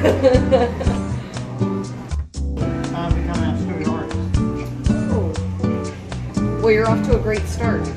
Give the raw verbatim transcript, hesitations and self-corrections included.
I'm becoming a studio artist. Well, you're off to a great start.